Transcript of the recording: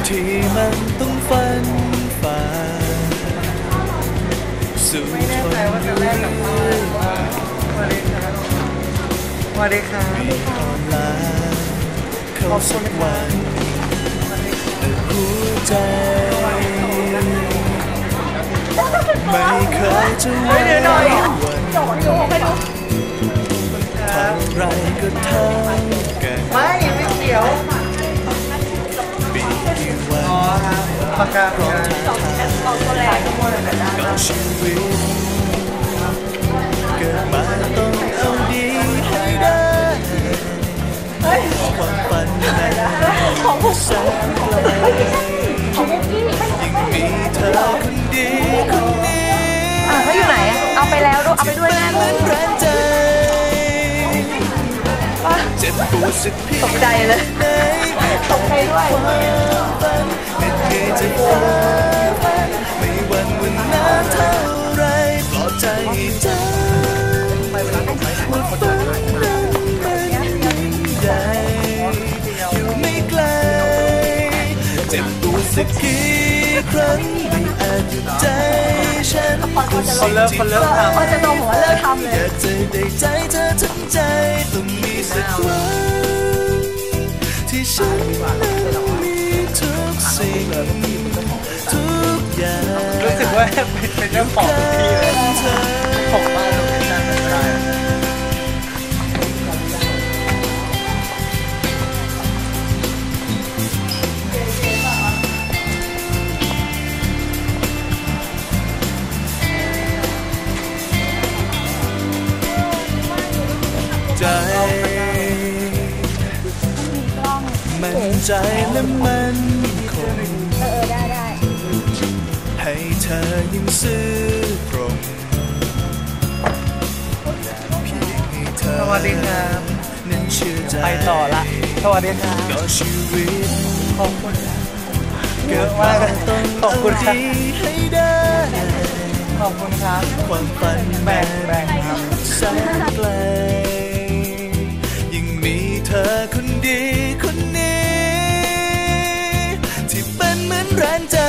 ที่มันต้องฝันฝ่าสู่ทนอยู่เรื่อยมาสวัสดีครับมีอ่อนล้าเข้าสักวันแต่หัวใจไม่เคยจะหวั่นไหวเท่าไรก็เท่ากันไม่เกี่ยวปีกี่วันปากกาของก็ชีวิตเกิดมาต้องเอาดีให้ได้ความฝันนั้นแสนไกลยิ่งมีเธอคนดีคนนี้เขาอยู่ไหนเอาไปแล้วเอาไปด้วยแน่เลยเจ็บปวดสักเพียงตกใจเลยตกใจด้วยเหน็ดเหนื่อยจะฝ่าฟันไม่หวั่นวันนานเท่าไรปลอบใจใจว่าฝันนั้นมันยิ่งใหญ่อยู่ไม่ไกลเจ็บปวดสักกี่ครั้งไม่อาจหยุดใจฉันคนเลิกทำจะต้องหัวเลิกทำเลยอยากจะได้ใจเธอทั้งใจต้องมีสักวันที่ฉันนั้นมีทุกสิ่งทุกอย่างรู้สึกว่าเป็นเจ้าของที่เลยของบ้านเราเป็นการเป็นได้ใจมั่นใจและมันคงได้ให้เธอยิ่งซื่อตรงเพียงให้เธอสวัสดีครับนั้นเชื่อใจไปต่อละสวัสดีครับก็ชีวิตขอบคุณเยอะมากขอบคุณครับให้ได้ขอบคุณครับความฝันแบ่งครับแสนไกลยิ่งมีเธอคนดีคนนี้ที่เป็นเหมือนแรงใจ